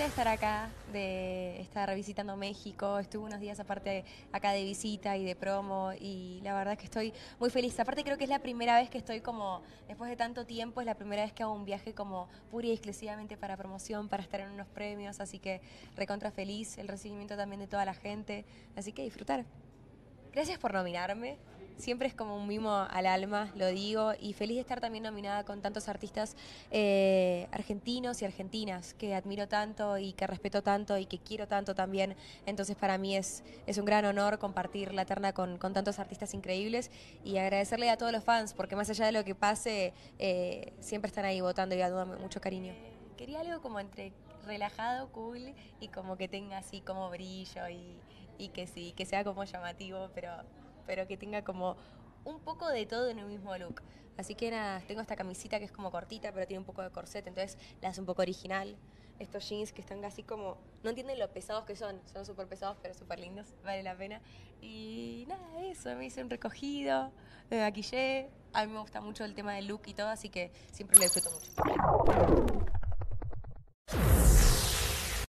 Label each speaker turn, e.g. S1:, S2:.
S1: de estar acá, de estar visitando México. Estuve unos días aparte acá de visita y de promo y la verdad es que estoy muy feliz. Aparte creo que es la primera vez que estoy como, después de tanto tiempo, es la primera vez que hago un viaje como pura y exclusivamente para promoción, para estar en unos premios, así que recontra feliz, el recibimiento también de toda la gente, así que disfrutar. Gracias por nominarme. Siempre es como un mimo al alma, lo digo, y feliz de estar también nominada con tantos artistas argentinos y argentinas que admiro tanto y que respeto tanto y que quiero tanto también. Entonces para mí es un gran honor compartir la terna con tantos artistas increíbles y agradecerle a todos los fans, porque más allá de lo que pase, siempre están ahí votando y dándome mucho cariño. Quería algo como entre relajado, cool y como que tenga así como brillo y que sí, que sea como llamativo, pero que tenga como un poco de todo en el mismo look. Así que nada, tengo esta camisita que es como cortita, pero tiene un poco de corset, entonces la hace un poco original. Estos jeans que están casi como, no entienden lo pesados que son súper pesados, pero súper lindos, vale la pena. Y nada, eso, me hice un recogido, me maquillé, a mí me gusta mucho el tema del look y todo, así que siempre lo disfruto mucho.